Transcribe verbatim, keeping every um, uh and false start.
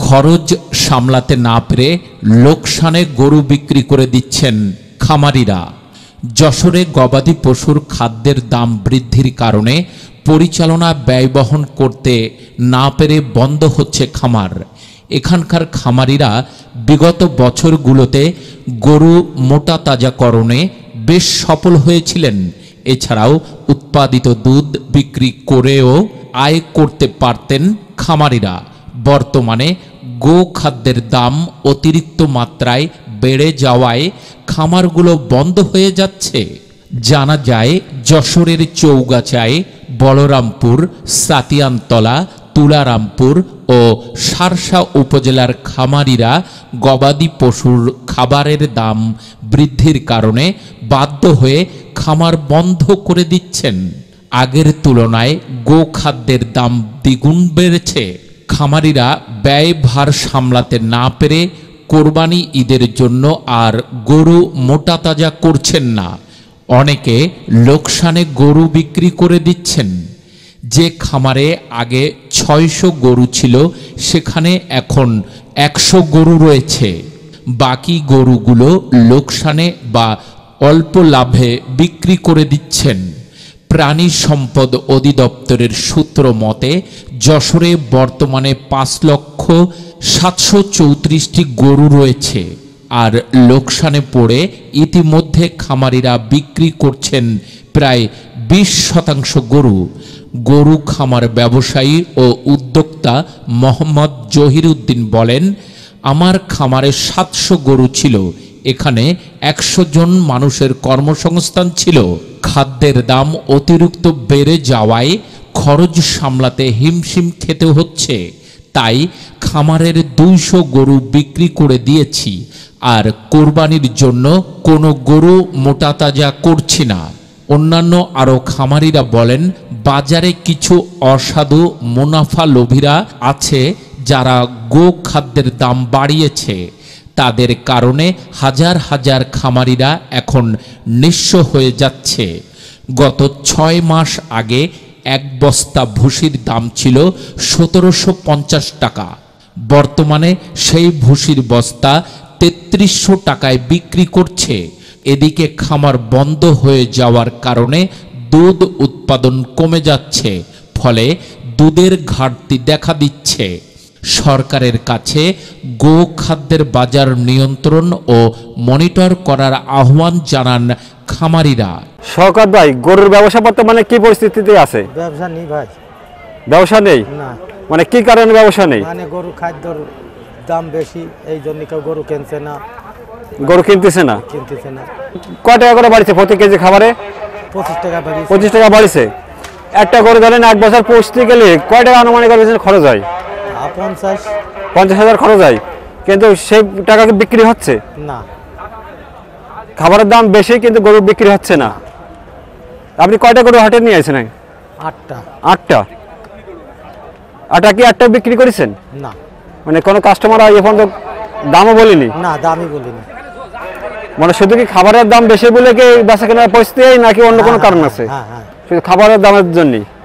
খরচ সামলাতে না পেরে লোকসানে গরু বিক্রি করে দিচ্ছেন খামারিরা। যশোরে গবাদি পশুর খাদ্যের দাম বৃদ্ধির কারণে পরিচালনা ব্যয় বহন করতে না পেরে বন্ধ হচ্ছে খামার। এখানকার খামারিরা বিগত বছরগুলোতে গরু মোটা তাজাকরণে বেশ সফল হয়েছিলেন। এছাড়াও উৎপাদিত দুধ বিক্রি করেও আয় করতে পারতেন খামারিরা। বর্তমানে গো খাদ্যের দাম অতিরিক্ত মাত্রায় বেড়ে যাওয়ায় খামারগুলো বন্ধ হয়ে যাচ্ছে। জানা যায় যশোরের চৌগাছায়, বলরামপুর, সাতিয়ানতলা, তুলারামপুর ও শার্শা উপজেলার খামারিরা গবাদি পশুর খাবারের দাম বৃদ্ধির কারণে বাধ্য হয়ে খামার বন্ধ করে দিচ্ছেন। আগের তুলনায় গো খাদ্যের দাম দ্বিগুণ বেড়েছে। খামারিরা ব্যয়ভার সামলাতে না পেরে কোরবানি ঈদের জন্য আর গরু মোটা তাজা করছেন না। অনেকে লোকসানে গরু বিক্রি করে দিচ্ছেন। যে খামারে আগে ছয়শো গরু ছিল সেখানে এখন একশো গরু রয়েছে। বাকি গরুগুলো লোকসানে বা অল্প লাভে বিক্রি করে দিচ্ছেন। প্রাণী সম্পদ অধিদপ্তরের সূত্র মতে যশোরে বর্তমানে পাঁচ লক্ষ সাতশো চৌত্রিশটি গরু রয়েছে। আর লোকসানে পড়ে ইতিমধ্যে খামারিরা বিক্রি করছেন প্রায় বিশ শতাংশ গরু। গরু খামার ব্যবসায়ী ও উদ্যোক্তা মোহাম্মদ জহিরুদ্দিন বলেন, আমার খামারে সাতশো গরু ছিল। এখানে একশো জন মানুষের কর্মসংস্থান ছিল। খাদ্যের দাম অতিরিক্ত বেড়ে যাওয়ায় খরচ সামলাতে হিমশিম খেতে হচ্ছে। তাই খামারের দুইশো গরু বিক্রি করে দিয়েছি। আর কোরবানির জন্য কোনো গরু মোটা তাজা করছি না। অন্যান্য আরও খামারিরা বলেন, বাজারে কিছু অসাধু মুনাফা লোভীরা আছে যারা গো খাদ্যের দাম বাড়িয়েছে। তাদের কারণে হাজার হাজার খামারিরা এখন নিঃস্ব হয়ে যাচ্ছে। গত ছয় মাস আগে এক বস্তা ভুসির দাম ছিল সতেরোশো পঞ্চাশ টাকা। বর্তমানে সেই ভুসির বস্তা তেত্রিশশো টাকায় বিক্রি করছে। এদিকে খামার বন্ধ হয়ে যাওয়ার কারণে দুধ উৎপাদন কমে যাচ্ছে, ফলে দুধের ঘাটতি দেখা দিচ্ছে। সরকারের কাছে গো খাদ্যের বাজার নিয়ন্ত্রণ ও মনিটর করার আহ্বান জানান খামারিরা। শওকত ভাই, গরুর ব্যবসা বর্তমানে কি পরিস্থিতিতে আছে? ব্যবসা নেই ভাই। ব্যবসা নেই? না। মানে কি কারণে ব্যবসা নেই? মানে গরু খাদ্যর দাম বেশি, এই জন্য কেউ গরু কিনছে না। গরু কিনতেছে না? কিনতেছে না। কয় টাকা করে বাড়ছে প্রতি কেজি খাবারে? পঁচিশ টাকা বাড়িয়েছে। পঁচিশ টাকা বাড়ছে। একটা গরু ধরেন এক বছর পুষতে গেলে কয় টাকা আনুমানিক খরচ হয়? পঞ্চাশ পঞ্চাশ হাজার খরচ হয়, কিন্তু সেই টাকা বিক্রি হচ্ছে না। খাবারের দাম বেশি কিন্তু গরু বিক্রি হচ্ছে না। আপনি কয়টা গরু হাটে নিয়ে আসেন? আটটা। আটটা? আটটা কি আটটা বিক্রি করেছেন? না। মানে কোনো কাস্টমার এই পর্যন্ত দামও বলিনি? না, দামই বলিনি। মানে শুধু কি খাবারের দাম বেশি বলে কি বেচা কেনার পরিস্থিতি, নাকি অন্য কোনো কারণ আছে? হ্যাঁ হ্যাঁ, শুধু খাবারের দামের জন্যই?